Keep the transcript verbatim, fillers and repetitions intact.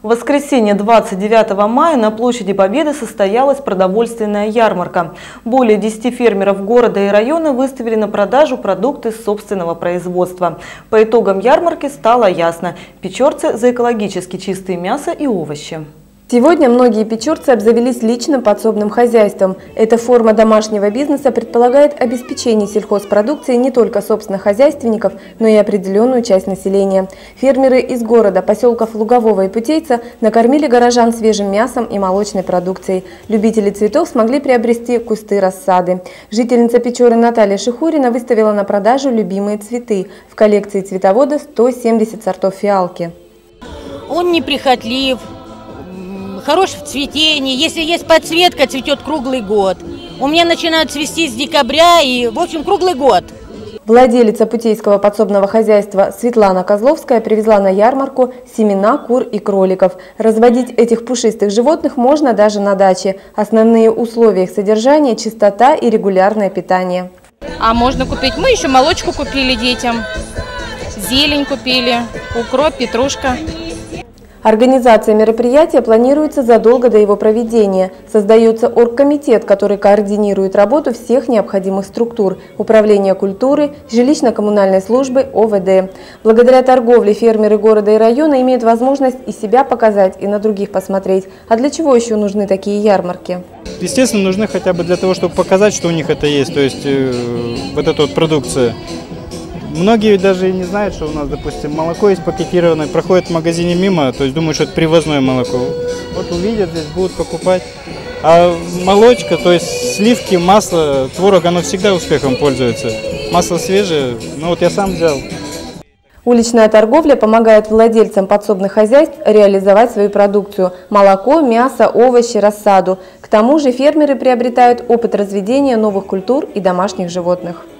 В воскресенье двадцать девятого мая на площади Победы состоялась продовольственная ярмарка. Более десяти фермеров города и района выставили на продажу продукты собственного производства. По итогам ярмарки стало ясно – печорцы за экологически чистое мясо и овощи. Сегодня многие печорцы обзавелись личным подсобным хозяйством. Эта форма домашнего бизнеса предполагает обеспечение сельхозпродукции не только собственных хозяйственников, но и определенную часть населения. Фермеры из города, поселков Лугового и Путейца накормили горожан свежим мясом и молочной продукцией. Любители цветов смогли приобрести кусты рассады. Жительница Печоры Наталья Шихурина выставила на продажу любимые цветы. В коллекции цветовода сто семьдесят сортов фиалки. Он неприхотлив. Хорош в цветении, если есть подсветка, цветет круглый год. У меня начинают цвести с декабря и, в общем, круглый год. Владелица путейского подсобного хозяйства Светлана Козловская привезла на ярмарку семена кур и кроликов. Разводить этих пушистых животных можно даже на даче. Основные условия их содержания – чистота и регулярное питание. А можно купить, мы еще молочку купили детям, зелень купили, укроп, петрушка. Организация мероприятия планируется задолго до его проведения. Создается оргкомитет, который координирует работу всех необходимых структур – управления культуры, жилищно-коммунальной службы, О В Д. Благодаря торговле фермеры города и района имеют возможность и себя показать, и на других посмотреть. А для чего еще нужны такие ярмарки? Естественно, нужны хотя бы для того, чтобы показать, что у них это есть, то есть э, вот эта вот продукция. Многие даже и не знают, что у нас, допустим, молоко есть пакетированное, проходит в магазине мимо, то есть думают, что это привозное молоко. Вот увидят, здесь будут покупать. А молочка, то есть сливки, масло, творог, оно всегда успехом пользуется. Масло свежее, ну вот я сам взял. Уличная торговля помогает владельцам подсобных хозяйств реализовать свою продукцию – молоко, мясо, овощи, рассаду. К тому же фермеры приобретают опыт разведения новых культур и домашних животных.